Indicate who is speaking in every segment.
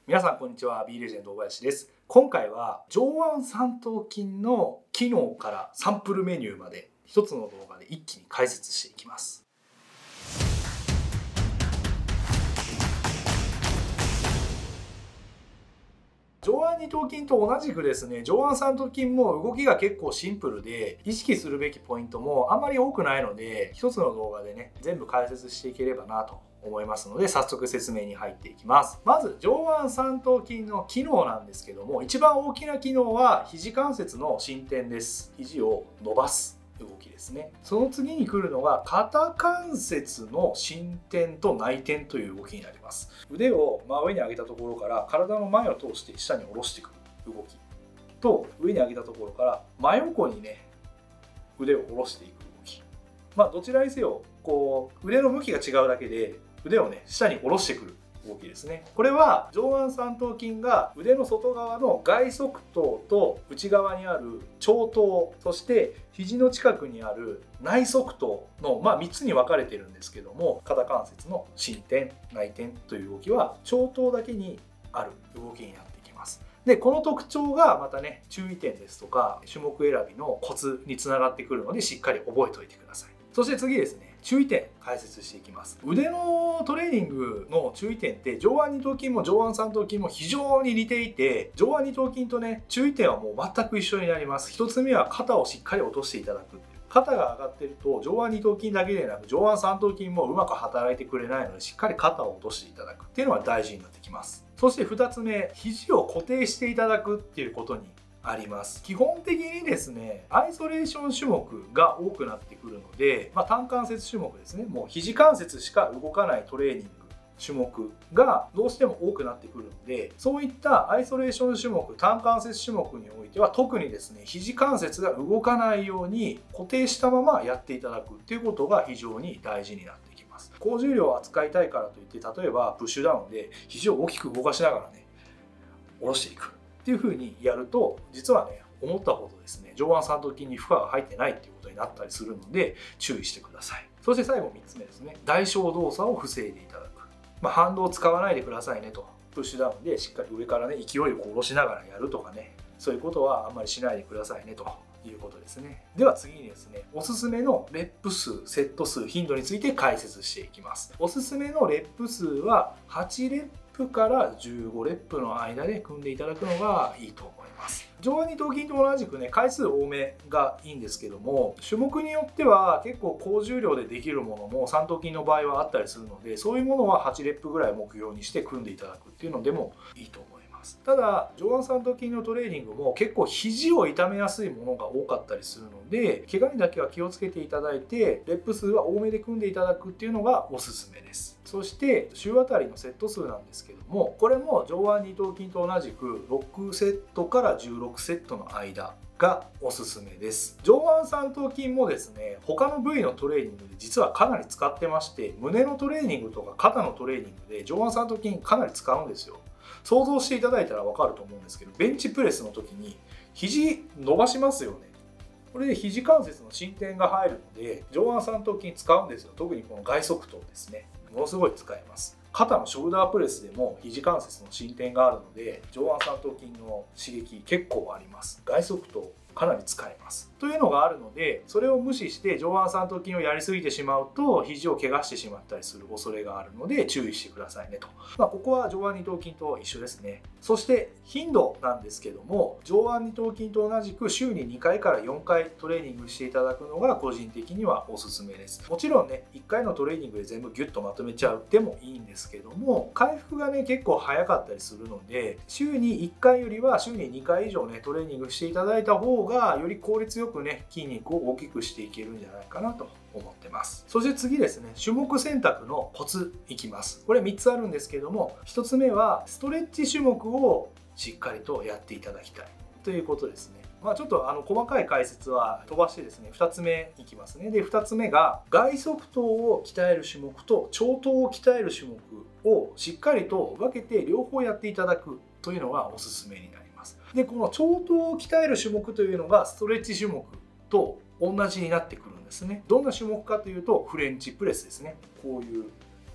Speaker 1: 皆さんこんにちは、B レジェンド小林です。今回は上腕三頭筋の機能からサンプルメニューまで一つの動画で一気に解説していきます。上腕二頭筋と同じくですね、上腕三頭筋も動きが結構シンプルで、意識するべきポイントもあんまり多くないので、一つの動画でね、全部解説していければなと思いますので、早速説明に入っていきます。まず上腕三頭筋の機能なんですけども、一番大きな機能は肘関節の伸展です。肘を伸ばす動きですね。その次に来るのが肩関節の伸展と内転という動きになります。腕を真上に上げたところから体の前を通して下に下ろしていく動きと、上に上げたところから真横にね腕を下ろしていく動き、どちらにせよ腕の向きが違うだけで腕をね下に下ろしてくる動きですね。これは上腕三頭筋が腕の外側の外側頭と内側にある長頭、そして肘の近くにある内側頭の、3つに分かれてるんですけども、肩関節の伸展内転という動きは長頭だけにある動きになってきます。でこの特徴がまたね注意点ですとか種目選びのコツにつながってくるので、しっかり覚えておいてください。そして次ですね、注意点解説していきます。腕のトレーニングの注意点って上腕二頭筋も上腕三頭筋も非常に似ていて、上腕二頭筋とね注意点はもう全く一緒になります。一つ目は肩をしっかり落としていただく。肩が上がっていると上腕二頭筋だけでなく上腕三頭筋もうまく働いてくれないので、しっかり肩を落としていただくっていうのが大事になってきます。そして2つ目、肘を固定していただくっていうことにあります。基本的にですね、アイソレーション種目が多くなってくるので、単関節種目ですね、もう肘関節しか動かないトレーニング種目がどうしても多くなってくるので、そういったアイソレーション種目、単関節種目においては特にですね、肘関節が動かないように固定したままやっていただくっていうことが非常に大事になってきます。高重量を扱いたいからといって、例えばプッシュダウンで肘を大きく動かしながらね下ろしていくっていう風にやると、実はね思ったほどですね上腕三頭筋に負荷が入ってないっていうことになったりするので注意してください。そして最後3つ目ですね、代償動作を防いでいただく。反動を使わないでくださいねと。プッシュダウンでしっかり上からね勢いを下ろしながらやるとかね、そういうことはあんまりしないでくださいねということですね。では次にですね、おすすめのレップ数、セット数、頻度について解説していきます。おすすめのレップ数は8レップから15レップの間で組んでいただくのがいいと思います。上腕二頭筋と同じくね回数多めがいいんですけども、種目によっては結構高重量でできるものも三頭筋の場合はあったりするので、そういうものは8レップぐらい目標にして組んでいただくっていうのでもいいと思います。ただ上腕三頭筋のトレーニングも結構肘を痛めやすいものが多かったりするので、怪我にだけは気をつけていただいてレップ数は多めで組んでいただくっていうのがおすすめです。そして週あたりのセット数なんですけども、これも上腕二頭筋と同じく6セットから16セットの間がおすすめです。上腕三頭筋もですね、他の部位のトレーニングで実はかなり使ってまして、胸のトレーニングとか肩のトレーニングで上腕三頭筋かなり使うんですよ。想像していただいたら分かると思うんですけど、ベンチプレスの時に肘伸ばしますよね。これで肘関節の伸展が入るので上腕三頭筋使うんですよ。特にこの外側頭ですね、ものすごい使えます。肩のショルダープレスでも肘関節の伸展があるので、上腕三頭筋の刺激結構あります。外側頭かなり使えますというのがあるので、それを無視して上腕三頭筋をやりすぎてしまうと肘を怪我してしまったりする恐れがあるので注意してくださいねと。ここは上腕二頭筋と一緒ですね。そして頻度なんですけども、上腕二頭筋と同じく週に2回から4回トレーニングしていただくのが個人的にはおすすめです。もちろんね1回のトレーニングで全部ギュッとまとめちゃうでもいいんですけども、回復がね結構早かったりするので、週に1回よりは週に2回以上ねトレーニングしていただいた方がより効率よくね筋肉を大きくしていけるんじゃないかなと思ってます。そして次ですね、種目選択のコツいきます。これ3つあるんですけども、1つ目はストレッチ種目をしっかりとやっていただきたいということですね。ちょっと細かい解説は飛ばしてですね、2つ目いきますね。で2つ目が外側頭を鍛える種目と長頭を鍛える種目をしっかりと分けて両方やっていただくというのがおすすめになります。でこの長頭を鍛える種目というのがストレッチ種目と同じになってくるんですね。どんな種目かというとフレンチプレスですね。こういう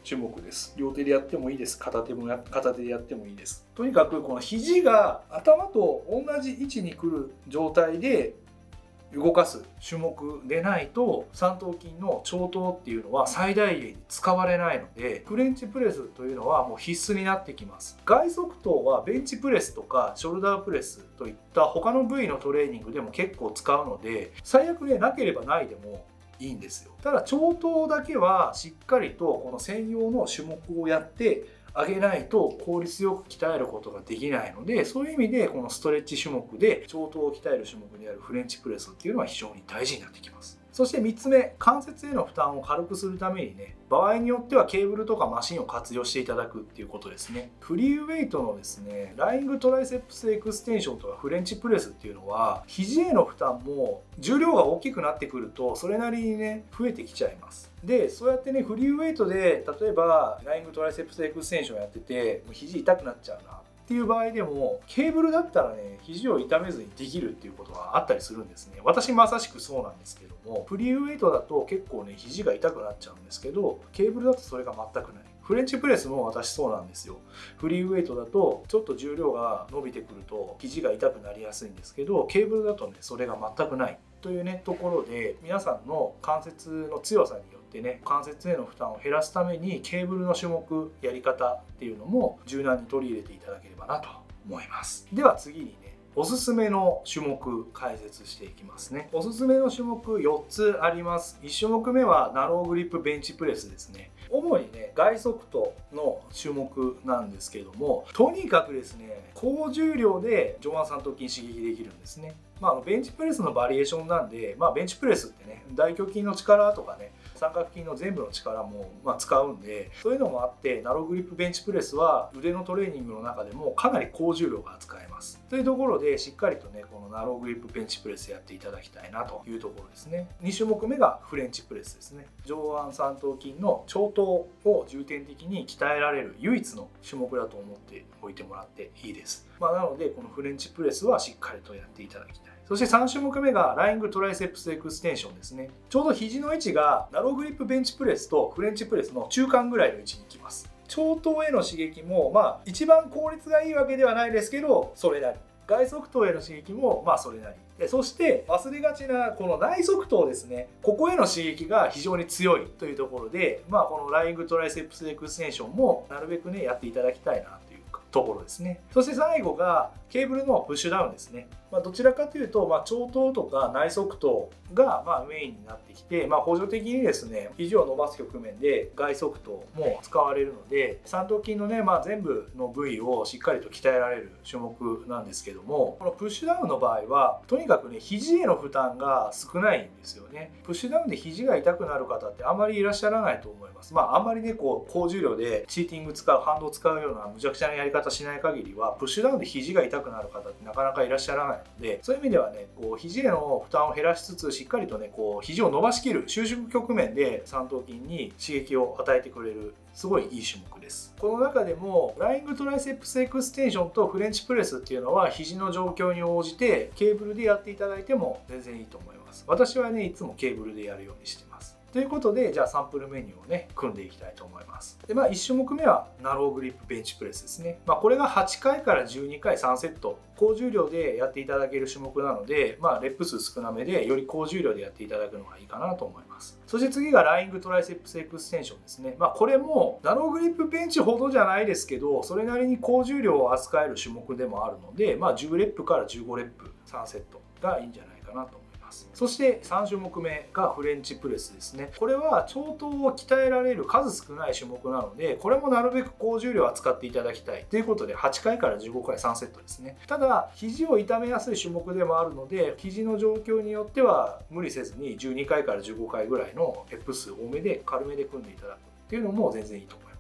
Speaker 1: 種目です。両手でやってもいいです。片手でやってもいいです。とにかくこの肘が頭と同じ位置に来る状態で動かす種目でないと三頭筋の長頭っていうのは最大限に使われないので、フレンチプレスというのはもう必須になってきます。外側頭はベンチプレスとかショルダープレスといった他の部位のトレーニングでも結構使うので、最悪ねなければないでもいいんですよ。ただ長頭だけはしっかりとこの専用の種目をやってあげないと効率よく鍛えることができないので、そういう意味でこのストレッチ種目で長頭を鍛える種目であるフレンチプレスっていうのは非常に大事になってきます。そして3つ目、関節への負担を軽くするためにね、場合によってはケーブルとかマシンを活用していただくっていうことですね。フリーウェイトのですね、ライングトライセプスエクステンションとかフレンチプレスっていうのは、肘への負担も重量が大きくなってくるとそれなりにね増えてきちゃいます。でそうやってねフリーウェイトで例えばライングトライセプスエクステンションやっててもう肘痛くなっちゃうなっていう場合でも、ケーブルだったらね肘を痛めずにできるっていうことがあったりするんですね。私まさしくそうなんですけども、フリーウェイトだと結構ね肘が痛くなっちゃうんですけど、ケーブルだとそれが全くない。フレンチプレスも私そうなんですよ。フリーウェイトだとちょっと重量が伸びてくると肘が痛くなりやすいんですけど、ケーブルだとねそれが全くないというねところで、皆さんの関節の強さによってね関節への負担を減らすためにケーブルの種目やり方っていうのも柔軟に取り入れていただければなと思います。では次にねおすすめの種目解説していきますね。おすすめの種目4つあります。1種目目はナローグリップベンチプレスですね。主にね外側頭の種目なんですけども、とにかくですね高重量で上腕三頭筋刺激できるんですね。ベンチプレスのバリエーションなんで、ベンチプレスってね大胸筋の力とかね三角筋の全部の力も使うんで、そういうのもあってナローグリップベンチプレスは腕のトレーニングの中でもかなり高重量が扱えます。というところでしっかりとねこのナローグリップベンチプレスやっていただきたいなというところですね。2種目目がフレンチプレスですね。上腕三頭筋の長頭を重点的に鍛えられる唯一の種目だと思っておいてもらっていいです。なのでこのフレンチプレスはしっかりとやっていただきたい。そして3種目目がライングトライセプスエクステンションですね。ちょうど肘の位置がナローグリップベンチプレスとフレンチプレスの中間ぐらいの位置に来ます。長頭への刺激も一番効率がいいわけではないですけどそれなり、外側頭への刺激もそれなりで、そして忘れがちなこの内側頭ですね、ここへの刺激が非常に強いというところで、このライングトライセプスエクステンションもなるべくねやっていただきたいなというところですね。そして最後がケーブルのプッシュダウンですね。どちらかというと、長頭とか内側頭がメインになってきて、補助的にですね肘を伸ばす局面で外側頭も使われるので、三頭筋のね、全部の部位をしっかりと鍛えられる種目なんですけども、このプッシュダウンの場合はとにかくね肘への負担が少ないんですよね。プッシュダウンで肘が痛くなる方ってあんまりいらっしゃらないと思います。あんまりね高重量でチーティング使う反動を使うような無茶苦茶なやり方しない限りはプッシュダウンで肘が痛くなる方ってなかなかいらっしゃらないので、そういう意味ではね肘への負担を減らしつつしっかりとね肘を伸ばしきる収縮局面で三頭筋に刺激を与えてくれるすごいいい種目です。この中でもライングトライセプスエクステンションとフレンチプレスっていうのは肘の状況に応じてケーブルでやっていただいても全然いいと思います。私はねいつもケーブルでやるようにしてます。ということでじゃあサンプルメニューをね組んでいきたいと思います。で1種目目はナローグリップベンチプレスですね。これが8回から12回3セット高重量でやっていただける種目なので、レップ数少なめでより高重量でやっていただくのがいいかなと思います。そして次がライングトライセプスエクステンションですね。これもナローグリップベンチほどじゃないですけどそれなりに高重量を扱える種目でもあるので、10レップから15レップ3セットがいいんじゃないかなと思います。そして3種目目がフレンチプレスですね。これは長頭を鍛えられる数少ない種目なので、これもなるべく高重量を扱っていただきたいということで8回から15回3セットですね。ただ肘を痛めやすい種目でもあるので、肘の状況によっては無理せずに12回から15回ぐらいのレップ数多めで軽めで組んでいただくっていうのも全然いいと思います。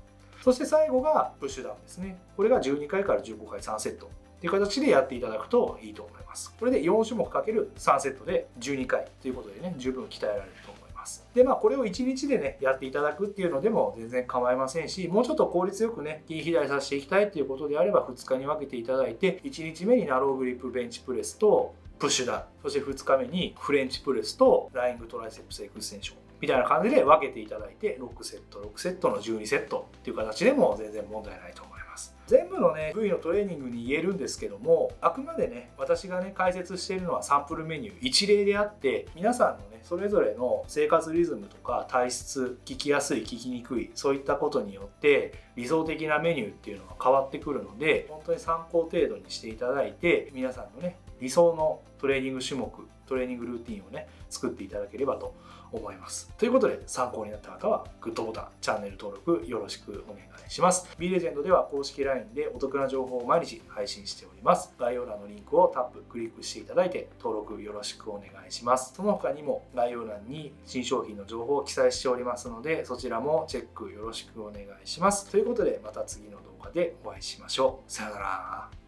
Speaker 1: そして最後がプッシュダウンですね。これが12回から15回3セットという形でやっていただくといいと思います。これで4種目 ×3 セットで12回ということでね十分鍛えられると思います。でこれを1日でねやっていただくっていうのでも全然構いませんし、もうちょっと効率よくね筋肥大させていきたいということであれば2日に分けていただいて、1日目にナローグリップベンチプレスとプッシュダウン、そして2日目にフレンチプレスとライングトライセプスエクステンションみたいな感じで分けていただいて、6セット6セットの12セットっていう形でも全然問題ないと思います。全部のね部位のトレーニングに言えるんですけども、あくまでね私がね解説しているのはサンプルメニュー一例であって、皆さんのねそれぞれの生活リズムとか体質、効きやすい効きにくい、そういったことによって理想的なメニューっていうのが変わってくるので、本当に参考程度にしていただいて、皆さんのね理想のトレーニング種目、トレーニングルーティンをね作っていただければと思います。ということで参考になった方はグッドボタン、チャンネル登録よろしくお願いします。B レジェンドでは公式 LINE でお得な情報を毎日配信しております。概要欄のリンクをタップ、クリックしていただいて登録よろしくお願いします。その他にも概要欄に新商品の情報を記載しておりますので、そちらもチェックよろしくお願いします。ということでまた次の動画でお会いしましょう。さよなら。